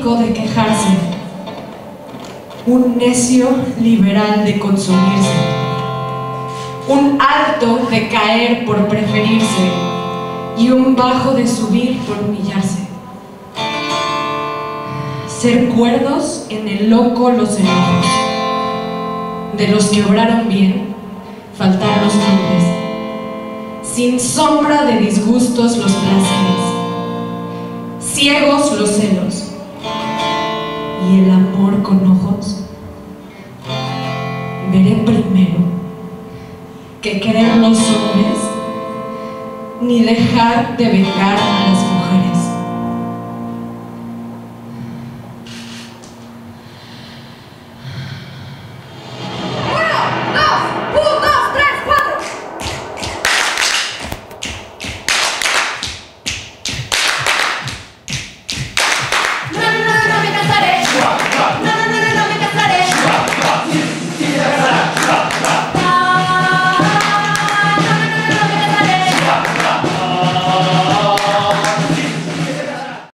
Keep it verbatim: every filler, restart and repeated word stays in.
cínico de quejarse, un necio liberal de consumirse, un alto de caer por preferirse y un bajo de subir por humillarse. Ser cuerdos en el loco los enojos, de los que obraron bien, faltar los nombres, sin sombra de disgustos los placeres, ciegos los celos y el amor con ojos. Veré primero que querer los hombres, ni dejar de vengar a las